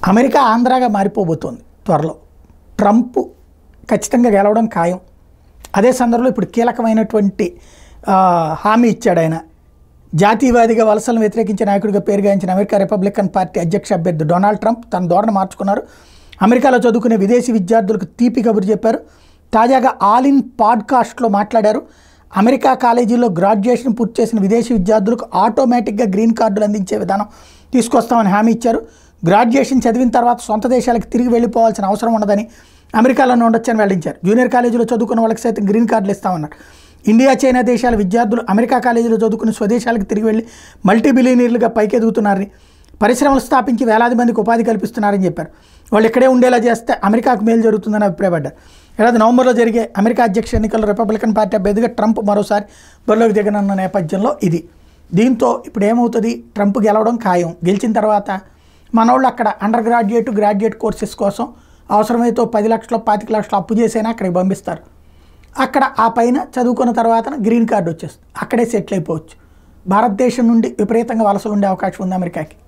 America ఆంధ్రాగా మారిపోబోతోంది త్వరలో. Trump ఖచ్చితంగా గెలవడం ఖాయం. అదే సందర్భంలో ఇప్పుడు కీలకమైనటువంటి హామీ ఇచ్చాడు ఆయన. జాతీయవాదిగా వలసలను వ్యతిరేకించే నాయకుడిగా పేరుగాంచిన అమెరికా రిపబ్లికన్ పార్టీ అధ్యక్ష అభ్యర్థి డొనాల్డ్ ట్రంప్ తన ధోరణి మార్చుకున్నారు. అమెరికాలో చదువుకునే విదేశీ విద్యార్థులకు తీపి కబురు చెప్పారు. తాజాగా ఆల్ ఇన్ పాడ్కాస్ట్లో మాట్లాడారు. అమెరికా కాలేజీల్లో గ్రాడ్యుయేషన్ పూర్తి చేసిన విదేశీ విద్యార్థులకు ఆటోమేటిక్గా గ్రీన్ కార్డులు అందించే విధానం తీసుకొస్తామని హామీ ఇచ్చారు. గ్రాడ్యుయేషన్ చదివిన తర్వాత సొంత దేశాలకు తిరిగి వెళ్ళిపోవాల్సిన అవసరం ఉండదని, అమెరికాలోనే ఉండొచ్చని వెల్లడించారు. జూనియర్ కాలేజీలో చదువుకున్న వాళ్ళకి సైతం గ్రీన్ కార్డులు ఇస్తామన్నారు. ఇండియా, చైనా దేశాల విద్యార్థులు అమెరికా కాలేజీలో చదువుకుని స్వదేశాలకు తిరిగి వెళ్ళి మల్టీ బిలియనీర్లుగా పైకెదుగుతున్నారని, పరిశ్రమలు స్థాపించి వేలాది మందికి ఉపాధి కల్పిస్తున్నారని చెప్పారు. వాళ్ళు ఇక్కడే ఉండేలా చేస్తే అమెరికాకు మేలు జరుగుతుందని అభిప్రాయపడ్డారు. ఏడాది నవంబర్లో జరిగే అమెరికా అధ్యక్ష ఎన్నికల్లో రిపబ్లికన్ పార్టీ అభ్యర్థిగా ట్రంప్ మరోసారి బరిలోకి దిగనున్న నేపథ్యంలో ఇది. దీంతో ఇప్పుడు ఏమవుతుంది, ట్రంప్ గెలవడం ఖాయం. గెలిచిన తర్వాత మనోళ్ళు అక్కడ అండర్ గ్రాడ్యుయేట్, గ్రాడ్యుయేట్ కోర్సెస్ కోసం అవసరమైతే 10 లక్షలు 25 లక్షలు అప్పు చేసైనా అక్కడికి పంపిస్తారు. అక్కడ ఆ పైన చదువుకున్న తర్వాత గ్రీన్ కార్డు వచ్చేస్తుంది. అక్కడే సెటిల్ అయిపోవచ్చు. భారతదేశం నుండి విపరీతంగా వలసలు ఉండే అవకాశం ఉంది అమెరికాకి.